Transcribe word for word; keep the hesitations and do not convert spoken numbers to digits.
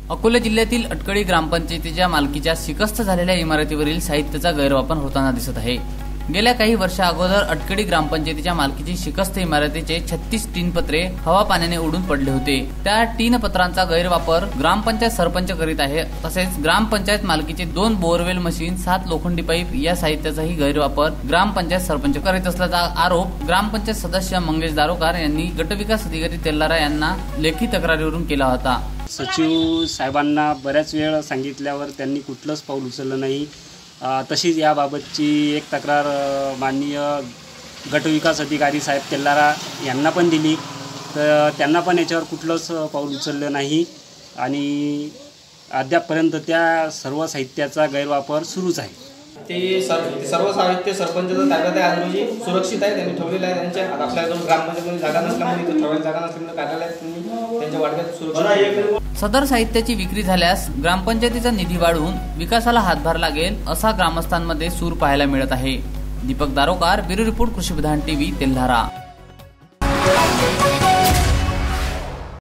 अकोला जिल्ह्यातील अटकळी ग्रामपंचायतीच्या मालकीच्या शिकस्त झालेल्या इमारतीवरील साहित्याचा गैरवापर होताना दिसत आहे। गेल्या काही वर्षा अगोदर अटकळी ग्रामपंचायतीच्या मालकीची शिकस्त इमारतीचे छत्तीस तीन पत्रे हवा पाण्याने उडून पडले होते। त्या तीन पत्रांचा गैरवापर ग्रामपंचायत सरपंच करीत आहे। तसेच ग्रामपंचायत मालकीचे दोन बोरवेल मशीन, सात लोखंडी पाईप या साहित्याचाही गैरवापर ग्रामपंचायत सरपंच करीत असल्याचा आरोप ग्रामपंचायत सदस्य मंगेश दारोकार यांनी गटविकास अधिकारी तेल्हारा यांना लेखी तक्रारीवरून केला होता। सचिव साहेबांना बऱ्याच वेळ सांगितल्यावर त्यांनी कुठलंच पाऊल उचललं नाही। तशीच याबाबतची एक तक्रार माननीय गटविकास अधिकारी साहेब तेल्हारा यांना पण दिली, तर त्यांना पण याच्यावर कुठलंच पाऊल उचललं नाही आणि अद्यापपर्यंत त्या सर्व साहित्याचा गैरवापर सुरूच आहे। ते सर्व साहित्य सरपंचाच्या ताब्यात आहे, आज रोजी सुरक्षित आहे, त्यांनी ठेवलेलं आहे। त्यांच्या आपल्याकडून ग्रामपंचायतीमध्ये जागा नसल्यामुळे इथे ठेवायला जागा नसल्यामुळे कार्यालयात त्यांनी त्यांच्या वाटव्यात सुरक्षित। सदर साहित्याची विक्री झाल्यास ग्रामपंचायतीचा निधी वाढवून विकासाला हातभार लागेल असा ग्रामस्थांमध्ये सूर पाहायला मिळत आहे। दीपक दारोकार, ब्युरो रिपोर्ट, कृषी विधान टीव्ही, तेल्हारा।